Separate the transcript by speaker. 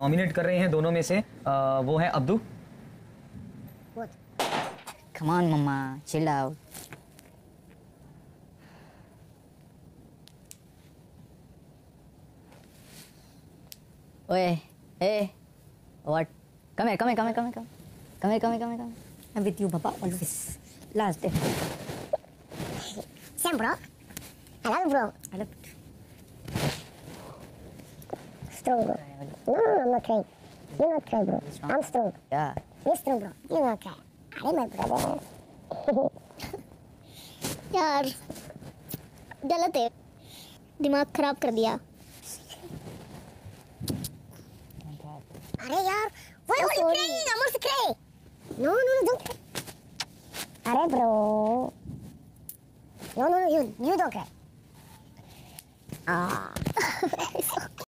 Speaker 1: Nominate कर रहे हैं दोनों में से वो है Abdu.
Speaker 2: Come on, Mama, chill out. Oye, hey, what? Come here. I'm with you, Papa, always. Last day.
Speaker 3: Sam, bro. I love you, bro.
Speaker 2: I love you.
Speaker 3: Strong, bro. No, I'm not crying. You're not crying, bro. I'm strong.
Speaker 2: Yeah.
Speaker 3: You're strong, bro. You're not crying. अरे my brother.
Speaker 4: यार गलत है, दिमाग खराब कर दिया।
Speaker 3: अरे यार, why are you crying? I'm also crying. No, don't cry. अरे bro. No, you don't cry.